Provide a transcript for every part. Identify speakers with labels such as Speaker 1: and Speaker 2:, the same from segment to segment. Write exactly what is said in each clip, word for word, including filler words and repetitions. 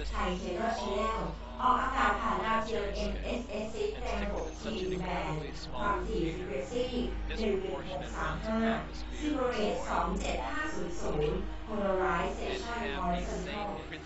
Speaker 1: ไทยเชนเนอร์ชแนลออกอากาศผ่านดาวเทียม เอ็น เอส เอส ซิก ในระบบ ที วี Band ความถี่ Frequency หนึ่งหนึ่งหกสามห้า Zero Rate สองเจ็ดห้าศูนย์ศูนย์ Polarization Horizontal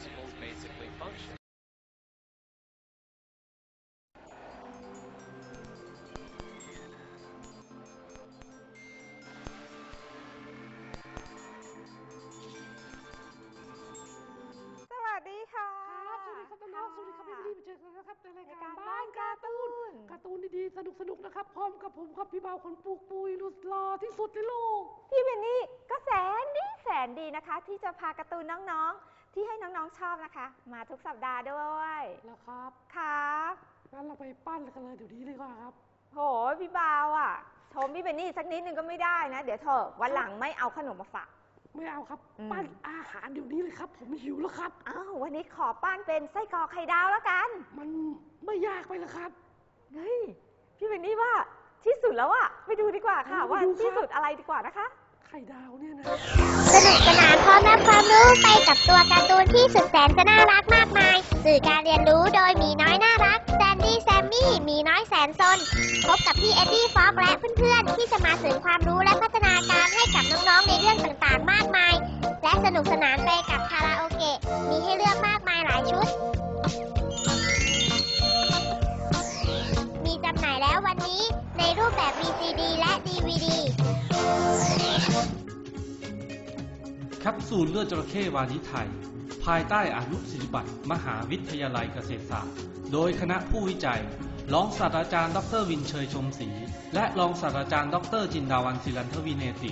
Speaker 2: สวัสดีค่ะ
Speaker 3: สวัสดีครับน้องๆสวัสดีครับพี่พี่มาเจอกันนะครับในรายการบ้านการ์ตูนการ์ตูนดีๆสนุกๆนะครับพร้อมกับผมครับพี่เบาคนปลูกปุยรุ่นรอที่สุดในโลก
Speaker 2: พี่เบนนี่ก็แสนดีแสนดีนะคะที่จะพาการ์ตูนน้องๆที่ให้น้องๆชอบนะคะมาทุกสัปดาห์ด้วย
Speaker 3: แล้วครับ
Speaker 2: ครับ
Speaker 3: งั้นเราไปปั้นกันเลยเดี๋ยวนี้เลยก่อนครับ
Speaker 2: โหพี่เบาอ่ะชมพี่เบนนี่สักนิดนึงก็ไม่ได้นะเดี๋ยวเถอะวันหลังไม่เอาขนมมาฝาก
Speaker 3: ไม่เอาครับปั้นอาหารเดี๋ยวนี้เลยครับผมหิวแล้วครับ
Speaker 2: อ้าววันนี้ขอปั้นเป็นไส้กรอกไข่ดาวแล้วกัน
Speaker 3: มันไม่ยากไปหรอครับ
Speaker 2: เฮ้ยพี่เบนนี่ว่าที่สุดแล้วอะไปดูดีกว่าค่ะว่าที่สุดอะไรดีกว่านะคะ
Speaker 3: ไข่ดาวเนี่ยนะ
Speaker 4: สนุกสนานพร้อมรับความรู้ไปกับตัวการ์ตูนที่สุดแสนจะน่ารักมากมายสื่อการเรียนรู้โดยหมีน้อยน่ารักแซนดี้แซมมี่หมีน้อยแสนซนพบกับพี่เอ็ดดี้ฟ็อกและเพื่อนๆที่จะมาสื่อความรู้และพัฒนาการให้กับน้องๆในเรื่องต่างๆมากมายและสนุกสนานไปกับคาราโอเกะมีให้เลือกมากมายหลายชุดมีจำหน่ายแล้ววันนี้ในรูปแบบ วี ซี ดี และ ดี วี ดี
Speaker 5: แคปซูลเลือดจระเข้วานิชไทยภายใต้อนุสิทธิบัตรมหาวิทยาลัยเกษตรศาสตร์โดยคณะผู้วิจัยรองศาสตราจารย์ดรวินเชยชมศรีและรองศาสตราจารย์ดรจินดาวันศิรันทวิเนติ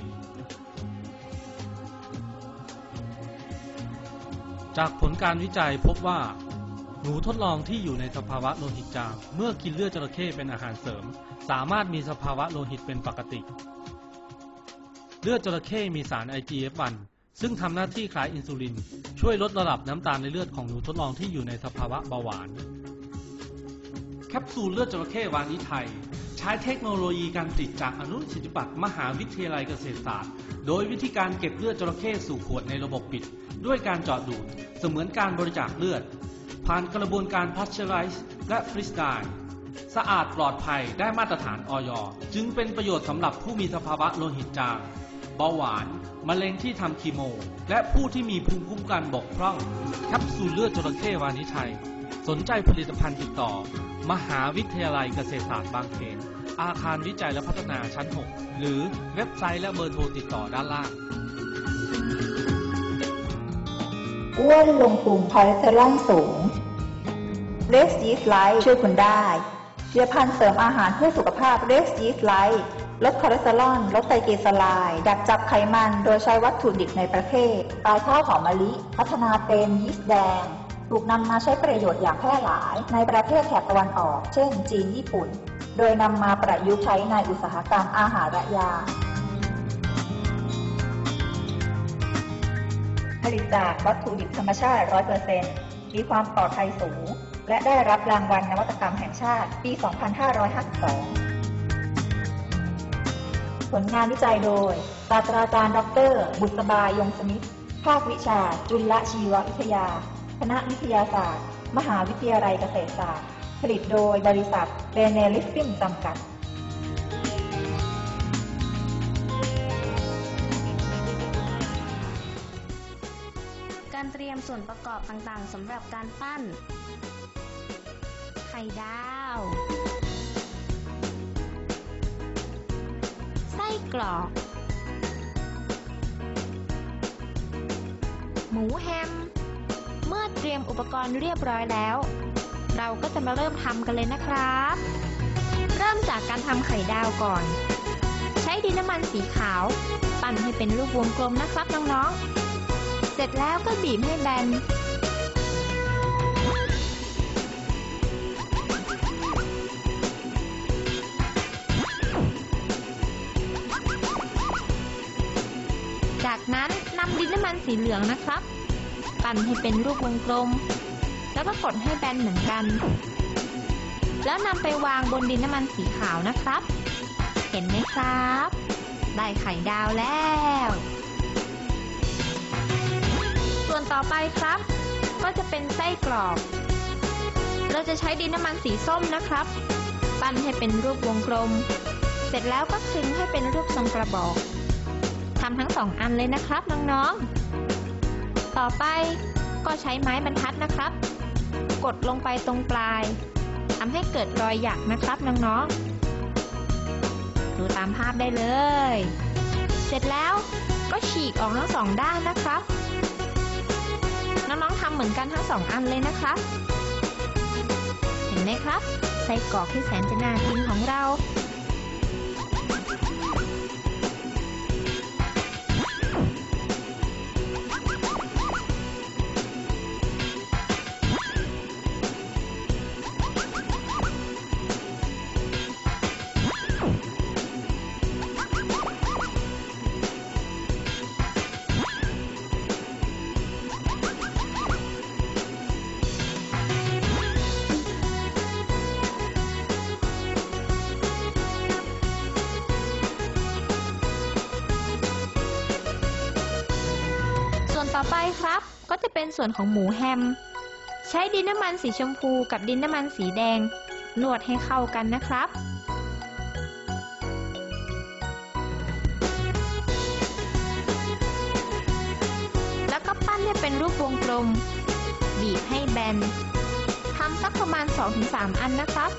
Speaker 5: จากผลการวิจัยพบว่าหนูทดลองที่อยู่ในสภาวะโลหิตจางเมื่อกินเลือดจระเข้เป็นอาหารเสริมสามารถมีสภาวะโลหิตเป็นปกติเลือดจระเข้มีสาร ไอ จี เอฟ วัน ซึ่งทำหน้าที่คล้ายอินซูลินช่วยลดระดับน้ำตาลในเลือดของหนูทดลองที่อยู่ในสภาวะเบาหวานแคปซูลเลือดจระเข้วานิชไทยใช้เทคโนโลยีการผลิตจากอนุสิทธิบัตรมหาวิทยาลัยเกษตรศาสตร์โดยวิธีการเก็บเลือดจระเข้สู่ขวดในระบบปิดด้วยการเจาะดูดเสมือนการบริจาคเลือดผ่านกระบวนการพัชเชอไรซ์และฟรีสไตล์สะอาดปลอดภัยได้มาตรฐานอย.จึงเป็นประโยชน์สำหรับผู้มีสภาวะโลหิตจางเบาหวานมะเร็งที่ทำคีโมและผู้ที่มีภูมิคุ้มกันบกพร่องแคปซูลเลือดจระเข้วานิชไทยสนใจผลิตภัณฑ์ติดต่อมหาวิทยาลัยเกษตรศาสตร์บางเขนอาคารวิจัยและพัฒนาชั้นหกหรือเว็บไซต์และเบอร์โทรติดต่อด้านล่าง
Speaker 6: อ้วนลงพุงคอเลสเตอรอลสูงเรสยีสต์ไลท์ช่วยคุณได้ผลิตภัณฑ์เสริมอาหารเพื่อสุขภาพเรสยีสต์ไลท์ลดคอเลสเตอรอลลดไตรกลีเซอไรด์ดักจับไขมันโดยใช้วัตถุดิบในประเทศปลายข้าวหอมมะลิพัฒนาเป็นยีสต์แดงถูกนำมาใช้ประโยชน์อย่างแพร่หลายในประเทศแถบตะวันออกเช่นจีนญี่ปุ่นโดยนำมาประยุกต์ใช้ในอุตสาหกรรมอาหารและยาผลิตจากวัตถุดิบธรรมชาติ ร้อยเปอร์เซ็นต์ มีความปลอดภัยสูงและได้รับรางวัลนวัตกรรมแห่งชาติปี สองพันห้าร้อยห้าสิบสอง ผลงานวิจัยโดยศาสตราจารย์ดร.บุษบายงสมิทธิ์ภาควิชาจุลชีววิทยาคณะวิทยาศาสตร์มหาวิทยาลัยเกษตรศาสตร์ผลิตโดยบริษัทเบเนลิสซิ่งจำกัด
Speaker 7: การเตรียมส่วนประกอบต่างๆสำหรับการปั้นไข่ดาวไส้กรอกหมูแฮมเมื่อเตรียมอุปกรณ์เรียบร้อยแล้วเราก็จะมาเริ่มทำกันเลยนะครับเริ่มจากการทำไข่ดาวก่อนใช้ดินน้ำมันสีขาวปั้นให้เป็นรูปวงกลมนะครับน้องๆเสร็จแล้วก็บีบให้แบนจากนั้นนำดินน้ำมันสีเหลืองนะครับปั้นให้เป็นรูปวงกลมแล้วก็กดให้แบนเหมือนกันแล้วนำไปวางบนดินน้ำมันสีขาวนะครับเห็นไหมครับได้ไข่ดาวแล้วส่วนต่อไปครับก็จะเป็นไส้กรอกเราจะใช้ดินน้ำมันสีส้มนะครับปั้นให้เป็นรูปวงกลมเสร็จแล้วก็คลึงให้เป็นรูปทรงกระบอกทำทั้งสองอันเลยนะครับน้องๆต่อไปก็ใช้ไม้บรรทัดนะครับกดลงไปตรงปลายทำให้เกิดรอยหยักนะครับน้องๆดูตามภาพได้เลยเสร็จแล้วก็ฉีกออกทั้งสองด้านนะครับน้องๆทำเหมือนกันทั้งสองอันเลยนะครับเห็นไหมครับไส้กรอกที่แสนจะน่ากินของเราต่อไปครับก็จะเป็นส่วนของหมูแฮมใช้ดินน้ำมันสีชมพูกับดินน้ำมันสีแดงนวดให้เข้ากันนะครับแล้วก็ปั้นให้เป็นรูปวงกลมบีบให้แบนทำสักประมาณ สองถึงสาม อันนะครับ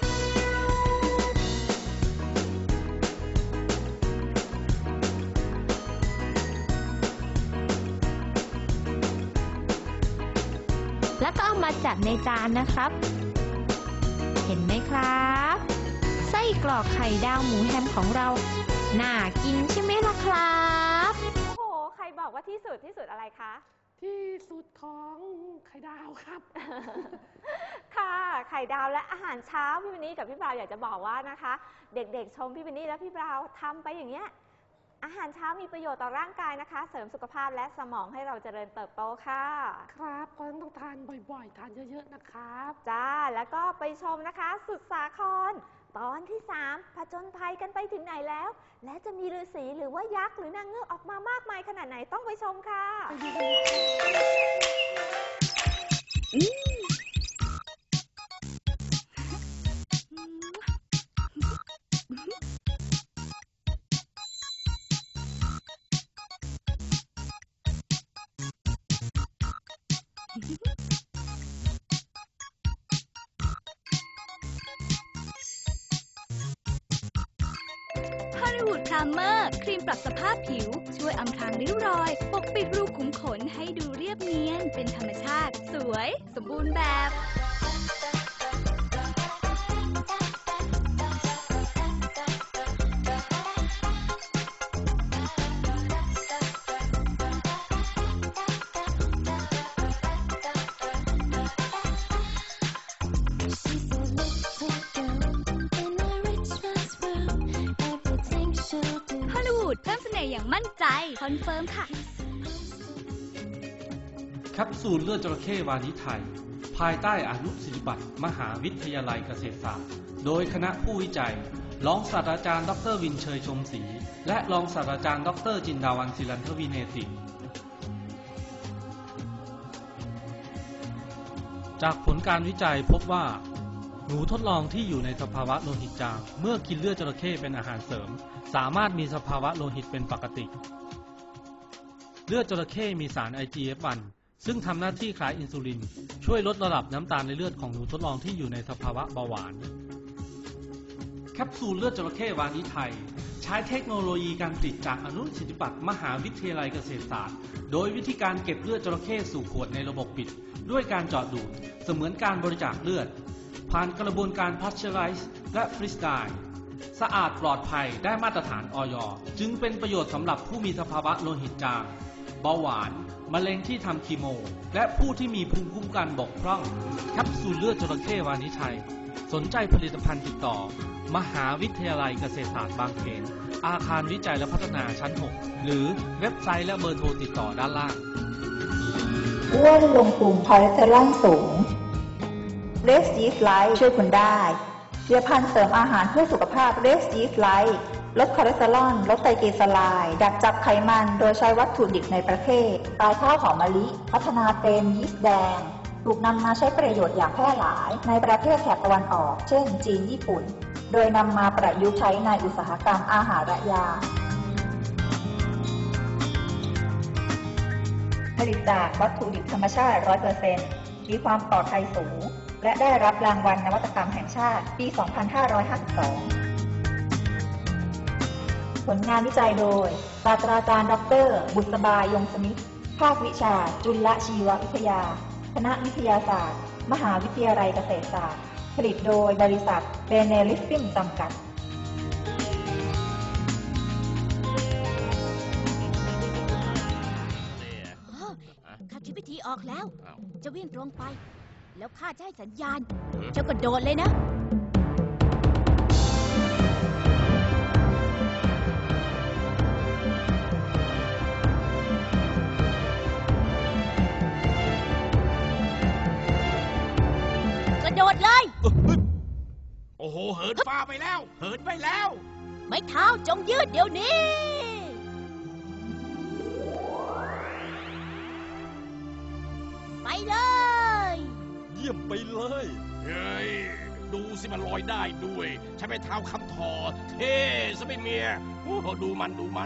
Speaker 7: แล้วก็เอามาจัดในจานนะครับเห็นไหมครับไส้กรอกไข่ดาวหมูแฮมของเราน่ากินใช่ไหมล่ะครับ
Speaker 2: โอ้โหใครบอกว่าที่สุดที่สุดอะไรคะ
Speaker 3: ที่สุดของไข่ดาวครับ
Speaker 2: ค่ะไข่ดาวและอาหารเช้าพี่วินนี่กับพี่บราวอยากจะบอกว่านะคะเด็กๆชมพี่วินนี่และพี่บราวทำไปอย่างเงี้ยอาหารเช้ามีประโยชน์ต่อร่างกายนะคะเสริมสุขภาพและสมองให้เราเจริญเติบโตค่ะ
Speaker 3: ครับก็ต้องทานบ่อยๆทานเยอะๆนะครับ
Speaker 2: จ้าแล้วก็ไปชมนะคะสุดสาครตอนที่สามผจญภัยกันไปถึงไหนแล้วและจะมีฤาษีหรือว่ายักษ์หรือนางเงือกออกมามากมายขนาดไหนต้องไปชมค่ะ
Speaker 8: ฮอลลีวูดพรามเมอร์ครีมปรับสภาพผิวช่วยอำพรางริ้วรอยปกปิดรูขุมขนให้ดูเรียบเนียนเป็นธรรมชาติสวยสมบูรณ์แบบเพิ่มเสน่ห์อย่างมั่นใจคอนเฟิร์มค่ะ
Speaker 5: แคปซูลเลือดจระเข้วานิชไทยภายใต้อนุสิทธิบัตรมหาวิทยาลัยเกษตรศาสตร์โดยคณะผู้วิจัยรองศาสตราจารย์ดรวินเชยชมศรีและรองศาสตราจารย์ดรจินดาวันศิลันทวิเนติจากผลการวิจัยพบว่าหนูทดลองที่อยู่ในสภาวะโลหิตจางเมื่อกินเลือดจระเข้เป็นอาหารเสริมสามารถมีสภาวะโลหิตเป็นปกติเลือดจระเข้มีสาร ไอ จี เอฟ วัน ซึ่งทำหน้าที่คล้ายอินซูลินช่วยลดระดับน้ำตาลในเลือดของหนูทดลองที่อยู่ในสภาวะเบาหวานแคปซูลเลือดจระเข้วานิชไทยใช้เทคโนโลยีการผลิตจากอนุสิทธิบัตรมหาวิทยาลัยเกษตรศาสตร์โดยวิธีการเก็บเลือดจระเข้สู่ขวดในระบบปิดด้วยการเจาะดูดเสมือนการบริจาคเลือดผ่านกระบวนการพาสเจอไรซ์และฟรีสไตล์สะอาดปลอดภัยได้มาตรฐาน อย จึงเป็นประโยชน์สำหรับผู้มีสภาวะโลหิตจางเบาหวานมะเร็งที่ทำคีโมและผู้ที่มีภูมิคุ้มกันบกพร่องแคปซูลเลือดจระเข้วานิชไทยสนใจผลิตภัณฑ์ติดต่อมหาวิทยาลัยเกษตรศาสตร์บางเขนอาคารวิจัยและพัฒนาชั้นหกหรือเว็บไซต์และเบอร์โทรติดต่อด้านล่าง
Speaker 6: อ้วนลงพุงคอเลสเตอรอลสูงเรสยีสต์ไลท์ช่วยคุณได้ผลิตภัณฑ์เสริมอาหารเพื่อสุขภาพเรสยีสต์ไลท์ลดคอเลสเตอรอลลดไตรกลีเซอไรด์ดักจับไขมันโดยใช้วัตถุดิบในประเทศปลายข้าวหอมมะลิพัฒนาเป็นยีสต์แดงถูกนำมาใช้ประโยชน์อย่างแพร่หลายในประเทศแถบตะวันออกเช่นจีนญี่ปุ่นโดยนำมาประยุกต์ใช้ในอุตสาหกรรมอาหารและยาผลิตจากวัตถุดิบธรรมชาติ ร้อยเปอร์เซ็นต์ มีความปลอดภัยสูงและได้รับรางวัลนวัตกรรมแห่งชาติปี สองพันห้าร้อยห้าสิบสอง ผลงานวิจัยโดยศาสตราจารย์ดร.บุษบายงสมิทธิ์ภาควิชาจุลชีววิทยาคณะวิทยาศาสตร์มหาวิทยาลัยเกษตรศาสตร์ผลิตโดยบริษัทเบเนลิฟฟิ่งจำกัด
Speaker 9: ข้าคิดวิธีออกแล้วจะวิ่งตรงไปแล้วข้าจะให้สัญญาณเจ้ากระโดดเลยนะกระโดดเลย
Speaker 10: โอ้โหเหินฟ้าไปแล้วเหินไปแล้ว
Speaker 9: ไม้เท้าจงยืดเดี๋ยวนี้ไปเลย
Speaker 10: เยี่ยมไปเลยเฮ้ยดูสิมันลอยได้ด้วยใช้ไม้เท้าคำถอเท่ซะไม่เมียโอ้ดูมันดูมัน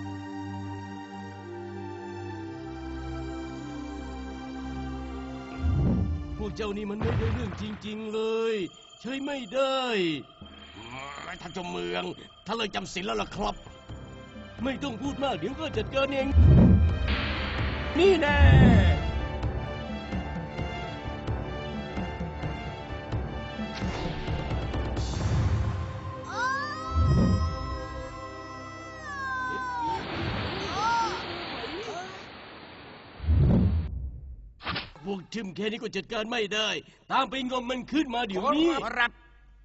Speaker 10: พวกเจ้านี่มันไม่ได้เรื่องจริงๆเลยใช่ไม่ได้ท่านเจ้าเมืองถ้าเลยจำศีลแล้วล่ะครับไม่ต้องพูดมากเดี๋ยวก็จัดการเองนี่แน่พวกทิมแค่นี้ก็จัดการไม่ได้ตามไปงมมันขึ้นมาเดี๋ยวนี้รับ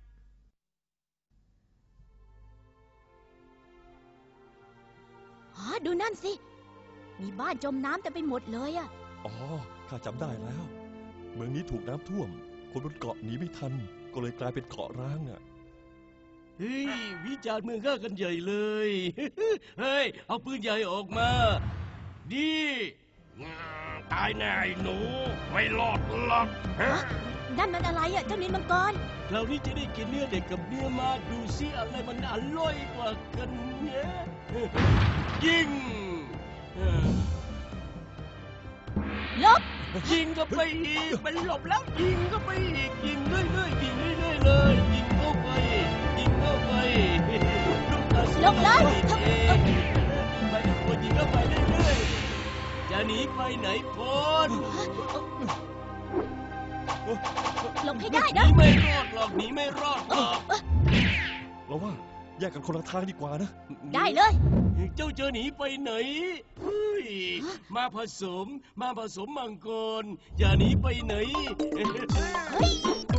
Speaker 9: อ๋อดูนั่นสิมีบ้านจมน้ำแต่ไปหมดเลยอะ
Speaker 11: อ๋อข้าจำได้แล้วเมืองนี้ถูกน้ำท่วมคนบนเกาะหนีไม่ทันก็เลยกลายเป็นเกาะร้างอ่ะ
Speaker 10: เฮ้ยวิจารณ์เมืองข้ากันใหญ่เลยเฮ้ยเอาปืนใหญ่ออกมาดีตายแน่ไอ้หนูไม่รอดหรอก
Speaker 9: นั่นมันอะไรอ่ะเจ้านินมังกร
Speaker 10: คราวนี้จะได้กินเนื้อเด็กกับเนื้อมาดูซิอะไรมันอร่อยกว่ากันเนี่ยยิง
Speaker 9: ลบ
Speaker 10: ยิงก็ไปอีกมันหลบแล้วยิงก็ไปอีกยิงเรื่อยๆยิงเรื่อยๆเลยยิงเข้าไปยิงเข้าไป
Speaker 9: ลบเลย
Speaker 10: ไปทุกคนยิงเข้าไปเรื่อยๆจะหนีไปไหนพ้น
Speaker 9: หลบให้ได้นะ
Speaker 10: หนีไม่รอดหรอกหนีไม่รอดหรอก
Speaker 11: เราว่าแยกกันคนละทางดีกว่านะ
Speaker 9: ได้เลย
Speaker 10: เจ้าจะหนีไปไหนเฮ้ยมาผสมมาผสมมังกรอย่าหนีไปไหนเฮ้ย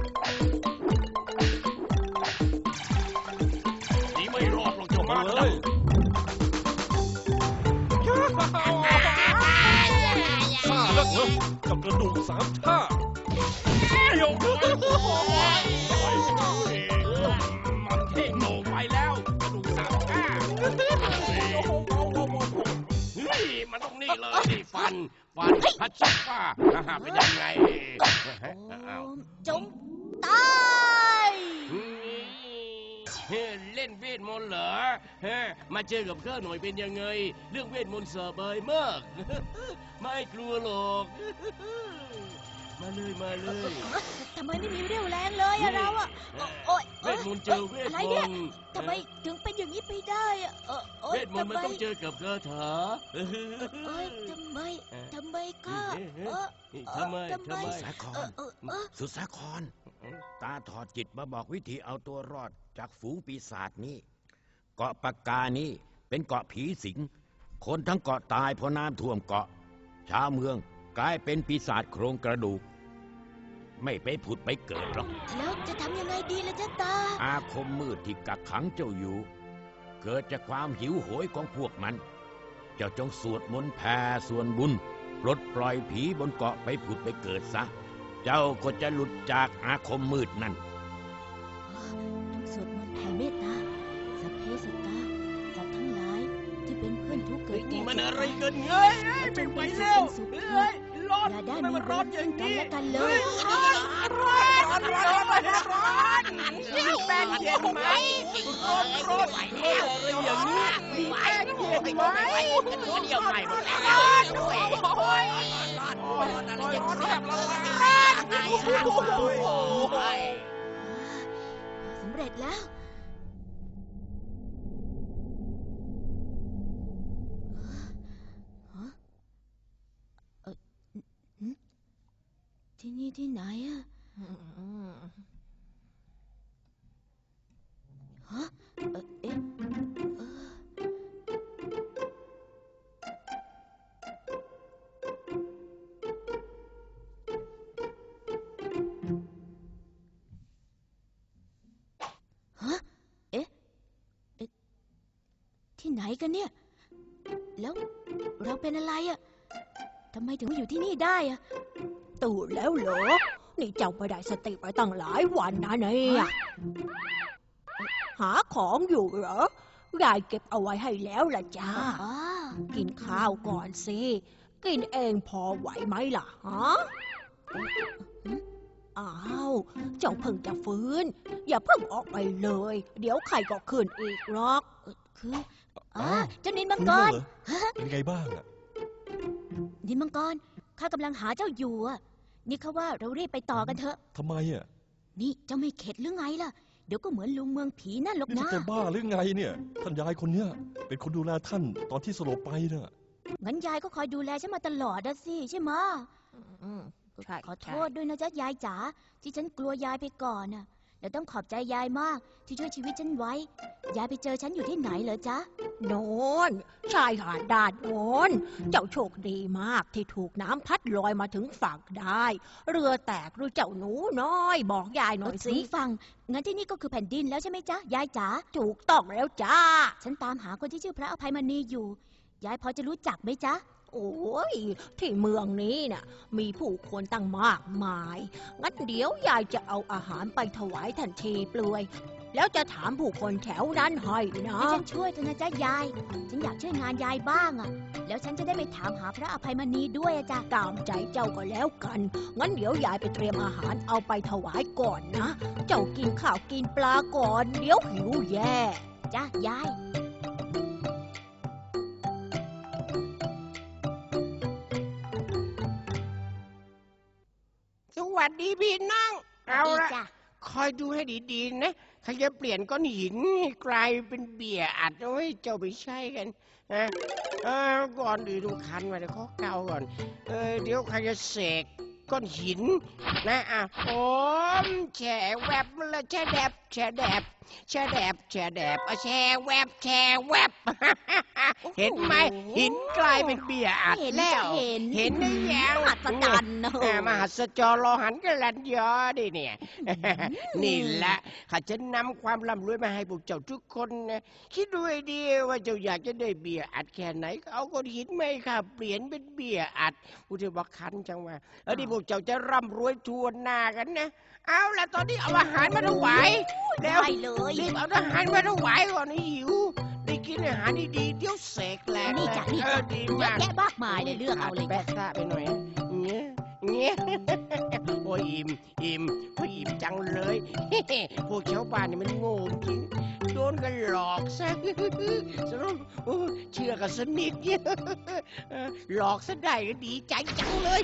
Speaker 10: หนีไม่รอดหรอกเจ้ามาเลย
Speaker 11: ข้าแล้วเหรอกับกระดูกสามชา
Speaker 10: โยกเลยมันเท่งโหนไปแล้วกระดูกสามชาเฮ้ยมันต้องนี่เลยนี่ฟันฟันพัชฟ้าอาหารเป็นยังไง
Speaker 9: จงตาย
Speaker 10: เล่นเวทมนต์เหรอมาเจอกับข้าหน่อยเป็นยังไงเรื่องเวทมนต์สบายมากไม่กลัวหรอกมาเลยมาเลย
Speaker 9: ทำไมไม่มีเรี่ยวแรงเลยอะเราอะโอ๊ย
Speaker 10: เวทมนต์เจอเวทมนต์
Speaker 9: ทำไมถึงเป็นอย่างนี้ไปได้อะ
Speaker 10: เวทมนต์มันต้องเจอกับคาถา
Speaker 9: โอ๊ยทำไมทำไมข้า
Speaker 10: ทำไมทำไม
Speaker 12: สุสาครสุสาครตาถอดจิตมาบอกวิธีเอาตัวรอดจากฝูงปีศาจนี้เกาะปากกานี้เป็นเกาะผีสิงคนทั้งเกาะตายเพราะน้ำท่วมเกาะชาวเมืองกลายเป็นปีศาจโครงกระดูกไม่ไปผุดไปเกิดหรอก
Speaker 9: แล้วจะทำยังไงดีล่ะจ๊ะตา
Speaker 12: อาคมมืดที่กักขังเจ้าอยู่เกิดจากความหิวโหยของพวกมันเจ้าจงสวดมนต์แผ่ส่วนบุญปลดปล่อยผีบนเกาะไปผุดไปเกิดซะเจ้าก็จะหลุดจากอาคมมืดนั่น
Speaker 9: ต้องสวดมนต์แผ่เมตตาสัพเพสัตตาสัตว์ทั้งหลายที่เป็นเพื่อนทุกข์เกิดแก่
Speaker 10: มันอะไรกันเงยเป็นไปแล้วเฮ้ยรอด
Speaker 9: ได้มีเวรซึ่งกันและกันเลย
Speaker 10: ร้อนร้อนร้อนร้อนมีแป้งเย็นไหมร้อนร้อนเฮ้ยอย่างนี้มีแป้งเย็นไหมเดียวใหม่หมดแล้วด้วยโอ้ยจะแคบแล้ว
Speaker 9: สำเร็จแล้วที่นี่ที่ไหนอะฮะเอ๊ะฮะเอ๊ะเอ๊ะที่ไหนกันเนี่ยแล้วเราเป็นอะไรอะทำไมถึงอยู่ที่นี่ได้อะ
Speaker 13: ตื่นแล้วเหรอ นี่เจ้าไม่ได้สติไปตั้งหลายวันนะเนี่ยหาของอยู่เหรอยายเก็บเอาไว้ให้แล้วล่ะจ้ากินข้าวก่อนสิกินเองพอไหวไหมล่ะฮะอ้าวเจ้าเพิ่งจะฟื้นอย่าเพิ่งออกไปเลยเดี๋ยวใครก็ขึ้นอีกหรอก
Speaker 9: คืออ๋อเจ้านินมังกร
Speaker 11: เป็นไงบ้างอะ
Speaker 9: นินมังกรข้ากำลังหาเจ้าอยู่อ่ะนี่เขาว่าเรารีบไปต่อกันเถอะ
Speaker 11: ทำไมอ่ะ
Speaker 9: นี่เจ้าไม่เข็ดหรือไงล่ะเดี๋ยวก็เหมือนลุงเมืองผีนั่นหรอกนะ
Speaker 11: นี่จะบ้าหรือไงเนี่ยท่านยายคนเนี้ยเป็นคนดูแลท่านตอนที่สลบไปเน่ะ
Speaker 9: งั้นยายก็คอยดูแลฉันมาตลอดนะสิใช่ไหมขอโทษด้วยนะจ๊ะยายจ๋าที่ฉันกลัวยายไปก่อนน่ะแล้วต้องขอบใจยายมากที่ช่วยชีวิตฉันไว้ยายไปเจอฉันอยู่ที่ไหนเหรอจ๊ะ
Speaker 13: โน่นชายหาดด้านโน้นเจ้าโชคดีมากที่ถูกน้ำพัดลอยมาถึงฝั่งได้เรือแตกหรือเจ้าหนูน้อยบอกยายหน่อยสิ
Speaker 9: ฟังงั้นที่นี่ก็คือแผ่นดินแล้วใช่ไหมจ๊ะยายจ๋า
Speaker 13: ถูกต้องแล้วจ้า
Speaker 9: ฉันตามหาคนที่ชื่อพระอภัยมณีอยู่ยายพอจะรู้จักไหมจ๊ะ
Speaker 13: โอ้ยที่เมืองนี้น่ะมีผู้คนตั้งมากมายงั้นเดี๋ยวยายจะเอาอาหารไปถวายทันทีเปลือยแล้วจะถามผู้คนแถวนั้นให้นะ
Speaker 9: ฉันช่วยเถอะนะจ๊ะยายฉันอยากช่วยงานยายบ้างอ่ะแล้วฉันจะได้ไปถามหาพระอภัยมณีด้วยจ้ะ
Speaker 13: ตามใจเจ้าก็แล้วกันงั้นเดี๋ยวยายไปเตรียมอาหารเอาไปถวายก่อนนะเจ้ากินข้าวกินปลาก่อนเดี๋ยวหิวแย่
Speaker 9: จ้ะยาย
Speaker 10: สวัสดีพี่น้องเอาละคอยดูให้ดีๆนะเขาจะเปลี่ยนก้อนหินกลายเป็นเบียร์อัดเอาไว้เจ้าไปใช้กันนะเออก่อนอื่นดูคันมาเดี๋ยวเขาเกาก่อนเออเดี๋ยวเขาจะเสกก้อนหินนะอ่ะผมแช่แวบแล้วแช่แดบแช่แดบแช่แดบแช่แดบแช่แวบแช่แวบเห็นไหมหินกลายเป็นเบียร์อัดแล้วเห็นได้ยัง
Speaker 13: มหัศจรรย์
Speaker 10: มหัศจรรย์รอหันกันลันยอดิเนี่ยนี่แหละข้าจะนำความร่ำรวยมาให้พวกเจ้าทุกคนนะคิดด้วยดีว่าเจ้าอยากจะได้เบียร์อัดแค่ไหนเอาก้อนหินไม่ค่ะเปลี่ยนเป็นเบียร์อัดกูจะบอกคันจังว่าเออที่พวกเจ้าจะร่ำรวยทั่วหน้ากันนะเอาละตอนนี้เอาอาหารมาถวายแล้วรีบเอาอาหารมาถวายก่อนหิวได้กินอาหารดีๆเดี๋ยวเสกแหลก
Speaker 9: นี่จ้ะนี่จ้ะเยอะแยะมากมายเลยเลือกเอาเลย
Speaker 10: แปะซะไปหน่อยเงี้ยเงี้ยโอ้ยอิ่มอิ่มโอ้ยอิ่มจังเลยพวกชาวบ้านนี่มันโง่จริงโดนกันหลอกซะสรุปเชื่อกันสนิทเนี่ยหลอกซะได้ก็ดีใจจังเลย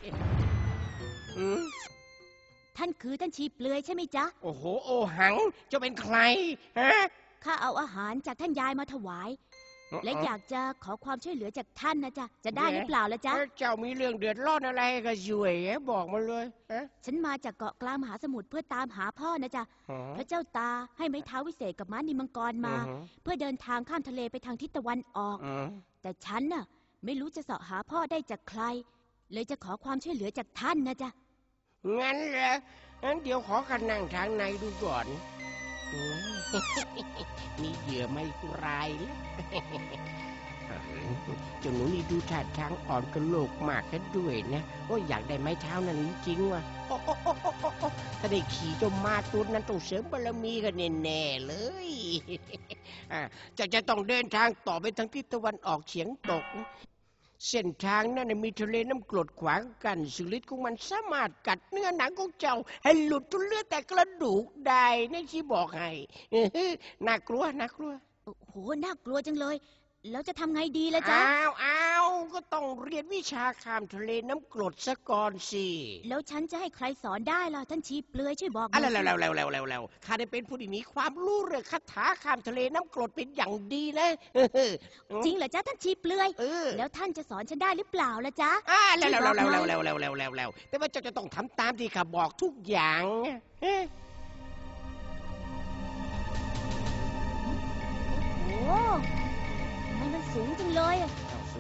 Speaker 9: ท่านคือท่านชีเปลือยใช่ไหมจ๊ะ
Speaker 10: โอ้โหโอหังจะเป็นใครฮะ
Speaker 9: ข้าเอาอาหารจากท่านยายมาถวายและอยากจะขอความช่วยเหลือจากท่านนะจ๊ะจะได้หรือเปล่าล่ะจ๊ะ
Speaker 10: เจ้ามีเรื่องเดือดร้อนอะไรก็ช่วยบอกมาเลย
Speaker 9: ฉันมาจากเกาะกลางมหาสมุทรเพื่อตามหาพ่อนะจ๊ะพระเจ้าตาให้ไม้เท้าวิเศษกับม้านิมังกรมาเพื่อเดินทางข้ามทะเลไปทางทิศตะวันออกแต่ฉันน่ะไม่รู้จะเสาะหาพ่อได้จากใครเลยจะขอความช่วยเหลือจากท่านนะจ๊ะ
Speaker 10: งั้นเหรองั้นเดี๋ยวขอกันนั่งทางในดูก่อนนี่เหยื่อไม่รายเลยเจ้าหนูนี่ดูท่าทางอ่อนกระโหลกมากกันด้วยนะว่าอยากได้ไม้เท้านั้นจริงว่ะถ้าได้ขี่เจ้ามาตัวนั้นต้องเสริมบารมีกันแน่ๆเลยจะจะต้องเดินทางต่อไปทางทิศตะวันออกเฉียงตก
Speaker 14: เส้นทางนั้นมีทะเลน้ำกรดขวางกันซึ่งฤทธิ์ของมันสามารถกัดเนื้อหนังของเจ้าให้หลุดจนเหลือแต่กระดูกได้นี่ที่บอกให้น่ากลัวน่ากลัว
Speaker 9: โอ้โหน่ากลัวจังเลยแล้วจะทำไงดีล่ะจ๊ะ
Speaker 14: อ้าวอ้าวก็ต้องเรียนวิชาข้ามทะเลน้ำกรดซะก่อนสิ
Speaker 9: แล้วฉันจะให้ใครสอนได้ล่ะท่านชีเปลือยช่วยบอกหน่
Speaker 14: อะ
Speaker 9: อย
Speaker 14: แล้วแล้วแล้วแล้วแล้วแล้วข้าได้เป็นผู้ที่มีความรู้เรื่องคาถาข้ามทะเลน้ำกรดเป็นอย่างดีนะ
Speaker 9: จริงเหรอจ๊ะท่านชีเปลือยแล้วท่านจะสอนฉันได้หรือเปล่าล่ะจ๊ะ
Speaker 14: อ่าแล้วแล้วแล้วแล้วแล้วแล้วแล้วแล้วแล้วแต่ว่าเจ้าจะต้องทำตามที่ข้าบอกทุกอย่าง
Speaker 9: โอ้ทำไมมันสูงจังเลยอะ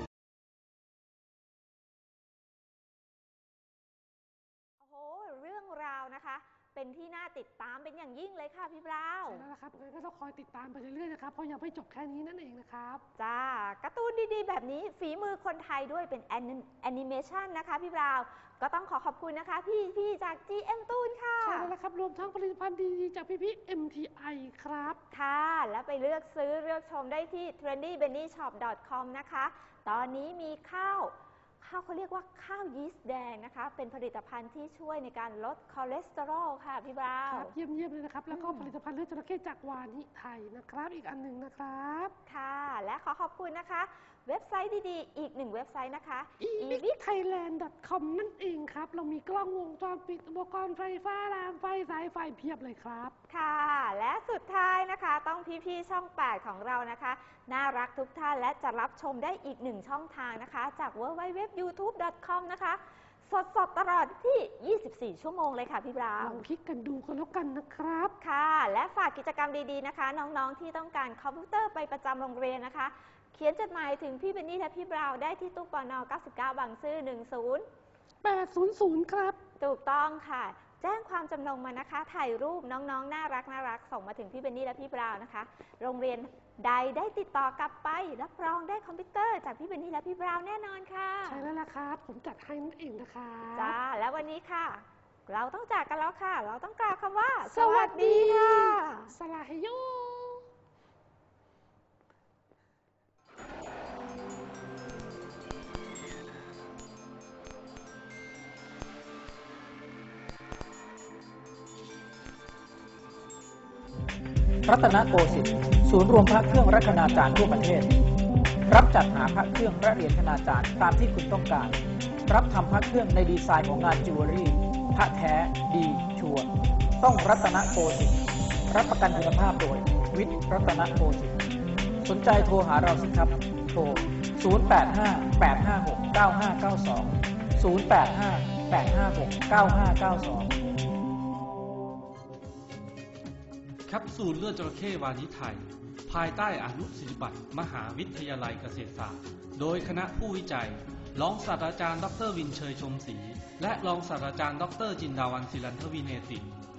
Speaker 2: โอ้โหเรื่องราวนะคะเป็นที่น่าติดตามเป็นอย่างยิ่งเลยค่ะพี่บราวน์
Speaker 3: ใช่แล้วนะครับงั้นก็ต้องคอยติดตามไปเรื่อยๆนะครับเพราะยังไม่จบแค่นี้นั่นเองนะครับ
Speaker 2: จ้าการ์ตูนดีๆแบบนี้ฝีมือคนไทยด้วยเป็นแอนิเมชันนะคะพี่บราวน์ก็ต้องขอขอบคุณนะคะพี่ๆจาก จี เอ็ม ตูนค่ะ
Speaker 3: ใช่แล้วนะครับรวมทั้งผลิตภัณฑ์ดีๆจากพี่ๆ เอ็ม ที ไอ ครับ
Speaker 2: ค่ะแล้วไปเลือกซื้อเลือกชมได้ที่ เทรนดี้เบนนี่ช็อป ดอท คอม นะคะตอนนี้มีข้าวข้าวเขาเรียกว่าข้าวยีสต์แดงนะคะเป็นผลิตภัณฑ์ที่ช่วยในการลดคอเลสเตอรอลค่ะพี่บราวน์
Speaker 3: ครับเยี่ยมๆเลยนะครับแล้วก็ผลิตภัณฑ์เลือดจระเข้จากวานิไทยนะครับอีกอันหนึ่งนะครับ
Speaker 2: ค่ะและขอขอบคุณนะคะเว็บไซต์ดีๆอีกหนึ่งเว็บไซต์นะคะ
Speaker 3: อี วิก ไทยแลนด์ ดอท คอม นั่นเองครับเรามีกล้องวงจรปิดอุปกรณ์ไฟฟ้ารางไฟสายไฟเพียบเลยครับ
Speaker 2: ค่ะและสุดท้ายนะคะต้องพี่ๆช่องแปดของเรานะคะน่ารักทุกท่านและจะรับชมได้อีกหนึ่งช่องทางนะคะจาก ดับเบิลยู ดับเบิลยู ดับเบิลยู ดอท ยูทูบ ดอท คอม นะคะสดๆตลอดที่ยี่สิบสี่ชั่วโมงเลยค่ะพี่บราวน์
Speaker 3: ลองคลิกกันดูกันแล้วกันนะครับ
Speaker 2: ค่ะและฝากกิจกรรมดีๆนะคะน้องๆที่ต้องการคอมพิวเตอร์ไปประจำโรงเรียนนะคะเขียนจดหมายถึงพี่เบนนี่และพี่บราวน์ได้ที่ตู้ปนเก้าสิบเก้าบางซื่อหนึ่งศูนย์
Speaker 3: แปดศูนย์ศูนย์ครับ
Speaker 2: ถูกต้องค่ะแจ้งความจำนงมานะคะถ่ายรูปน้องๆน่ารักน่ารักส่งมาถึงพี่เบนนี่และพี่บราวน์นะคะโรงเรียนใดได้ติดต่อกลับไปรับรองได้คอมพิวเตอร์จากพี่เบนนี่และพี่บราวน์แน่นอนค่ะ
Speaker 3: ใช่แล้วล่ะครับผมจัดให้นั่นเองนะคะ
Speaker 2: จ้าแล้ววันนี้ค่ะเราต้องจากกันแล้วค่ะเราต้องกล่าวคำว่าสวัสดีค่ะ
Speaker 3: สลาเฮโย
Speaker 15: รัตนโกสินทร์ศูนย์รวมพระเครื่องรัตนาจารย์ทั่วประเทศรับจัดหาพระเครื่องและเหรียญคณาจารย์ตามที่คุณต้องการรับทำพระเครื่องในดีไซน์ของงานจิวเวลรี่พระแท้ดีชัวร์ต้องรัตนโกสินทร์รับประกันคุณภาพโดยวิทย์รัตนโกสินทร์สนใจโทรหาเราสิครับโทรศูนย์ แปด ห้า แปด ห้า หก เก้า ห้า เก้า สอง ศูนย์ แปด ห้า แปด ห้า หก เก้า ห้า เก้า สอง
Speaker 5: แคปซูลเลือดจระเข้วานิไทยภายใต้อนุสิทธิบัตรมหาวิทยาลัยเกษตรศาสตร์โดยคณะผู้วิจัยรองศาสตราจารย์ดรวินเชยชมศรีและรองศาสตราจารย์ดรจินดาวันศิลันทวิเนติ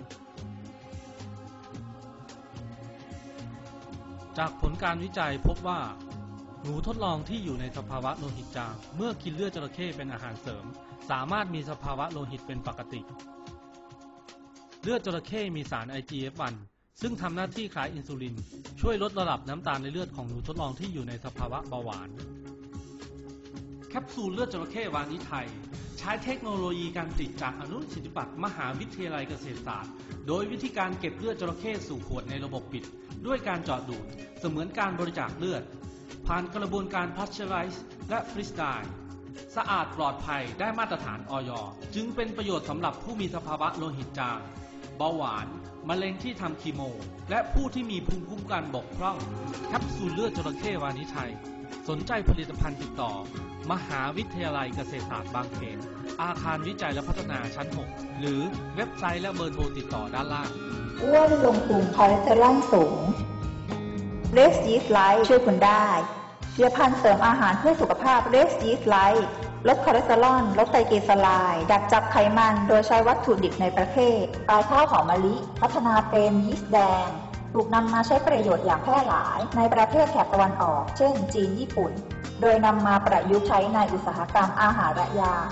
Speaker 5: จากผลการวิจัยพบว่าหนูทดลองที่อยู่ในสภาวะโลหิตจางเมื่อกินเลือดจระเข้เป็นอาหารเสริมสามารถมีสภาวะโลหิตเป็นปกติเลือดจระเข้มีสาร ไอ จี เอฟ วัน ซึ่งทำหน้าที่คล้ายอินซูลินช่วยลดระดับน้ำตาลในเลือดของหนูทดลองที่อยู่ในสภาวะเบาหวานแคปซูลเลือดจระเข้วานิไทยใช้เทคโนโลยีการผลิตจากอนุสิทธิบัตรมหาวิทยาลัยเกษตรศาสตร์โดยวิธีการเก็บเลือดจระเข้สู่ขวดในระบบปิดด้วยการเจาะดูดเสมือนการบริจาคเลือดผ่านกระบวนการพาสเจอไรซ์และฟรีสไตล์สะอาดปลอดภัยได้มาตรฐานอย.จึงเป็นประโยชน์สำหรับผู้มีสภาวะโลหิตจางเบาหวานมะเร็งที่ทำคีโมและผู้ที่มีภูมิคุ้มกันบกพร่องแคปซูลเลือดจระเข้วานิไทยสนใจผลิตภัณฑ์ติดต่อมหาวิทยาลัยเกษตรศาสตร์บางเขนอาคารวิจัยและพัฒนาชั้นหกหรือเว็บไซต์และเบอร์โทรติดต่อด้านล่าง
Speaker 6: อ้วนลงพุงคอเลสเตอรอลสูงเรสยีสต์ไลท์ช่วยคุณได้ผลิตภัณฑ์เสริมอาหารเพื่อสุขภาพเรสยีสต์ไลท์ลดคอเลสเตอรอลลดไตรกลีเซอไรด์ดักจับไขมันโดยใช้วัตถุดิบในประเทศปลายข้าวหอมมะลิพัฒนาเป็นยีสต์แดงถูกนำมาใช้ประโยชน์อย่างแพร่หลายในประเทศแถบตะวันออกเช่นจีนญี่ปุ่นโดยนำมาประยุกต์ใช้ในอุตสาหกรรมอาหารและยา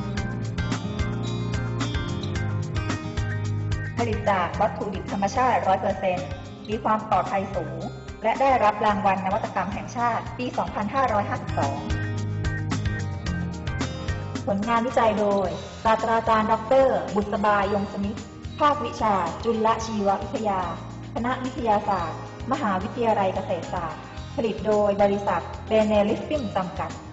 Speaker 6: ผลิตจากวัตถุดิบธรรมชาติ ร้อยเปอร์เซ็นต์ มีความปลอดภัยสูงและได้รับรางวัลนวัตกรรมแห่งชาติปี สองพันห้าร้อยห้าสิบสองผลงานวิจัยโดยศาสตราจารย์ดรบุษบายงสมิทธิ์ภาควิชาจุลชีววิทยาคณะวิทยาศาสตร์มหาวิทยาลัยเกษตรศาสตร์ผลิตโดยบริษัทเบเนลิฟฟิ่งจำกัด